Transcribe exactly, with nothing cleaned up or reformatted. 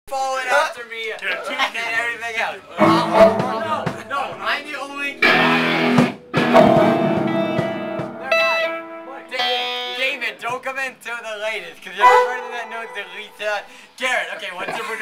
Following after me and everything else. No, no, I'm the only guy. David, don't come in till the latest, because you're the person that knows the least. Garrett, okay, what's the